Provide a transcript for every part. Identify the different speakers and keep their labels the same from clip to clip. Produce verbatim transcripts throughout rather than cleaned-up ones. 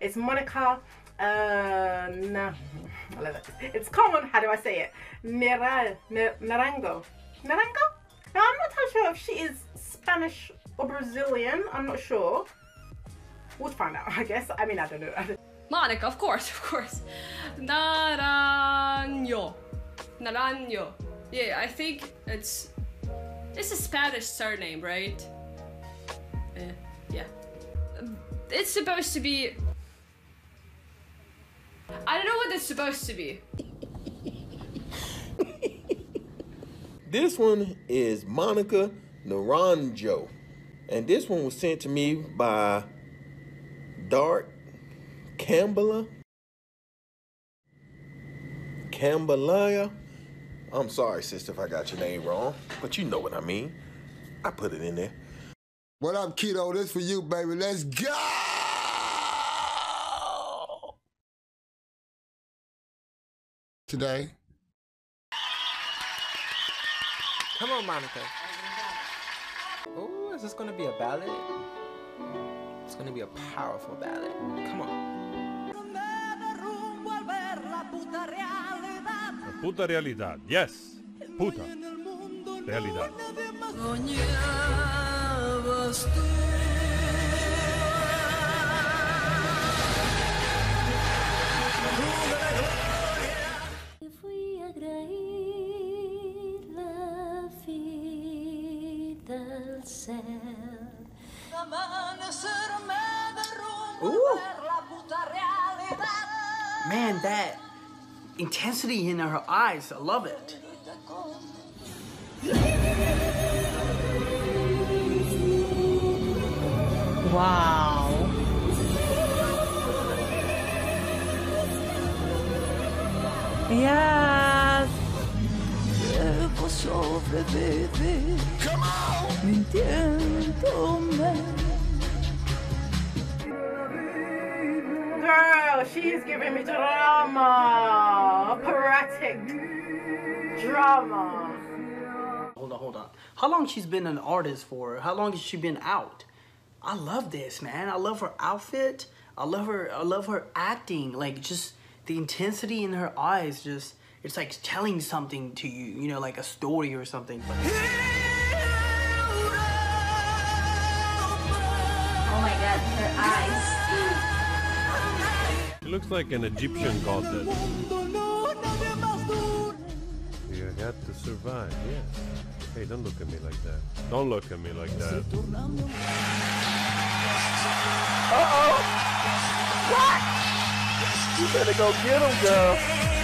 Speaker 1: It's Monica. Uh, no, it's common. How do I say it? Nera, Naranjo. Naranjo? Now I'm not too sure if she is Spanish or Brazilian. I'm not sure. We'll find out, I guess. I mean, I don't know.
Speaker 2: Monica, of course, of course. Naranjo. Naranjo. Yeah, I think it's it's a Spanish surname, right? Uh, yeah. It's supposed to be. I don't know what it's supposed to be.
Speaker 3: This one is Monica Naranjo. And this one was sent to me by Dart Campbell. Campbell. I'm sorry, sister, if I got your name wrong, but you know what I mean. I put it in there.
Speaker 4: What up, Keto? This for you, baby. Let's go! Today.
Speaker 5: Come on, Monica. Oh, is this gonna be a ballad? It's gonna be a powerful ballad. Come on.
Speaker 6: La puta realidad. Yes. Puta realidad.
Speaker 7: Fui agrair la vida al cel.
Speaker 8: Ooh. Man, that intensity in her eyes, I love it.
Speaker 9: Wow. Yes.
Speaker 4: Come on!
Speaker 1: Girl, she is giving me drama. Operatic drama.
Speaker 8: Hold on, hold on. How long she's been an artist for? How long has she been out? I love this, man. I love her outfit. I love her. I love her acting. Like, just the intensity in her eyes. Just, it's like telling something to you. You know, like a story or something. But...
Speaker 7: Oh my God, her eyes.
Speaker 6: It looks like an Egyptian goddess. You got to survive, yes. Hey, don't look at me like that. Don't look at me like that.
Speaker 3: Uh-oh! What? You better go get him, girl.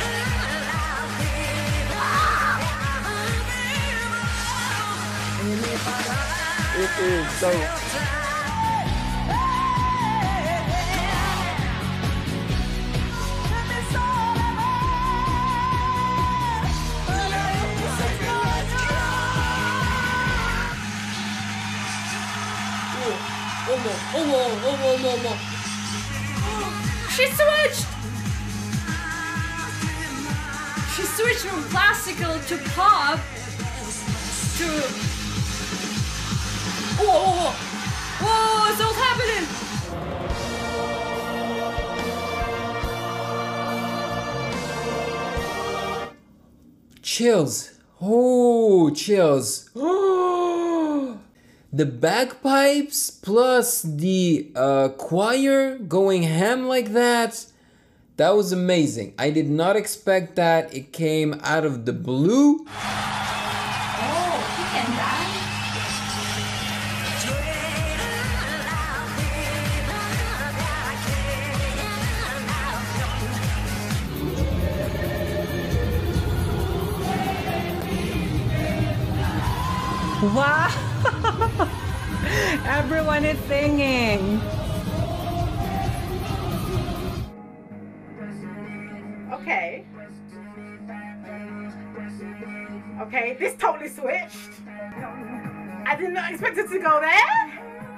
Speaker 3: It is dope.
Speaker 2: 어머, 어머, 어머, 어머, 어머. She switched! She switched from classical to pop to... Whoa, whoa, whoa! Whoa, it's all happening!
Speaker 10: Chills. Oh, chills. The bagpipes plus the uh, choir going ham like that, that was amazing. I did not expect that. It came out of the blue.
Speaker 7: Oh, he can dance.
Speaker 9: Wow. Everyone is singing.
Speaker 1: Okay. Okay, this totally switched. I did not expect it to go there.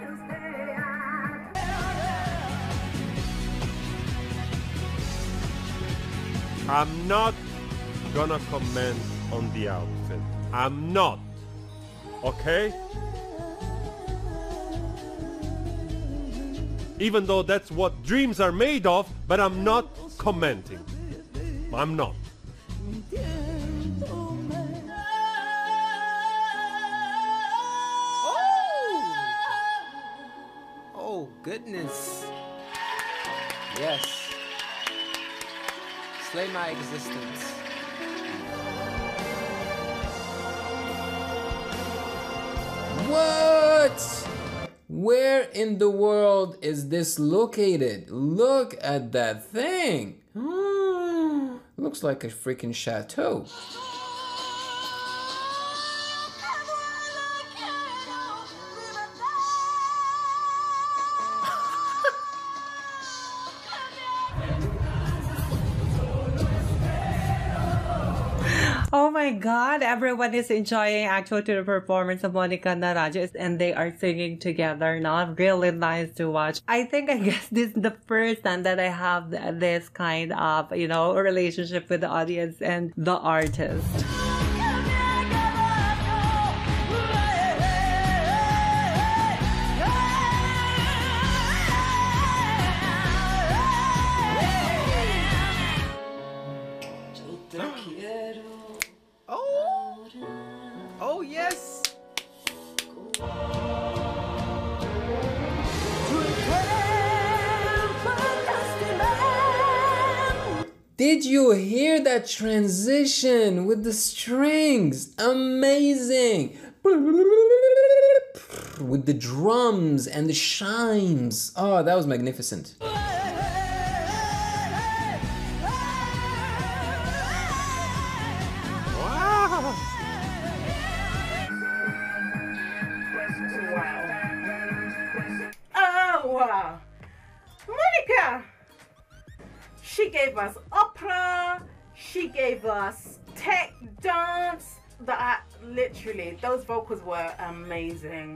Speaker 6: I'm not gonna comment on the outfit. I'm not. Okay? even though that's what dreams are made of, but I'm not commenting. I'm not.
Speaker 5: Oh, goodness. Yes. Slay my existence.
Speaker 10: What? Where in the world is this located? Look at that thing. Hmm. Looks like a freaking chateau.
Speaker 9: Oh my god, everyone is enjoying actually to the performance of Monica Naranjo and they are singing together now. Really nice to watch. I think I guess this is the first time that I have this kind of, you know, relationship with the audience and the artist.
Speaker 5: Oh, oh yes.
Speaker 10: Did you hear that transition with the strings? Amazing! With the drums and the chimes. Oh, that was magnificent.
Speaker 1: Wow. Monica! She gave us opera, she gave us tech dance, that literally, those vocals were amazing.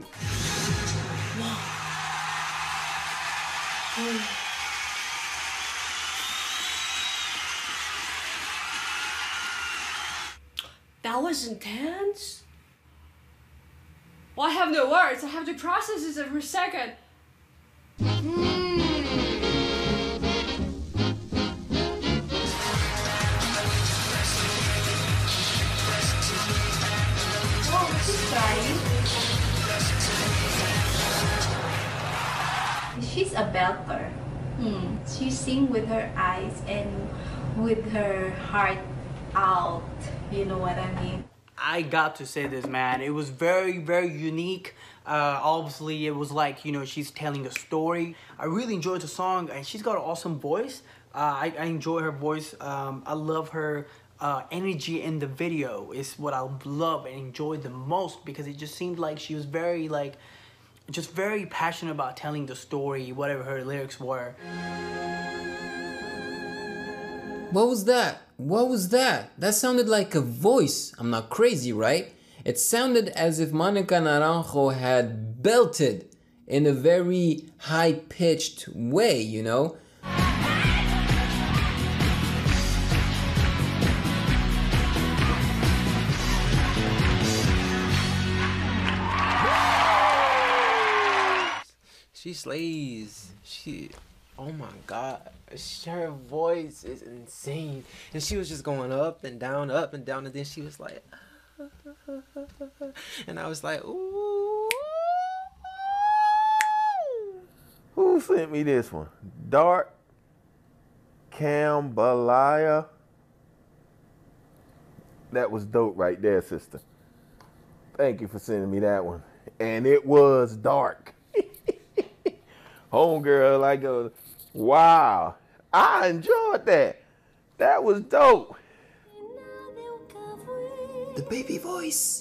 Speaker 2: That was intense. Well, I have no words. I have to process this every second.
Speaker 7: She's a belter. Hmm. She sings with her eyes and with her heart out. You know what I mean?
Speaker 8: I got to say this, man. It was very, very unique. Uh, obviously, it was like, you know, she's telling a story. I really enjoyed the song, and she's got an awesome voice. Uh, I, I enjoy her voice. Um, I love her uh, energy in the video. It's what I love and enjoy the most because it just seemed like she was very, like, just very passionate about telling the story, whatever her lyrics were.
Speaker 10: What was that? What was that? That sounded like a voice. I'm not crazy, right? It sounded as if Monica Naranjo had belted in a very high-pitched way, you know?
Speaker 5: She slays. She, oh my God, her voice is insane. And she was just going up and down, up and down, and then she was like, and I was like, ooh.
Speaker 3: Who sent me this one? Dark Cambalaya. That was dope right there, sister. Thank you for sending me that one. And it was dark. Homegirl, like, a, wow. I enjoyed that. That was dope.
Speaker 10: The baby voice.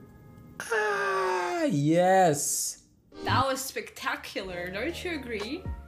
Speaker 10: Ah, yes.
Speaker 2: That was spectacular, don't you agree?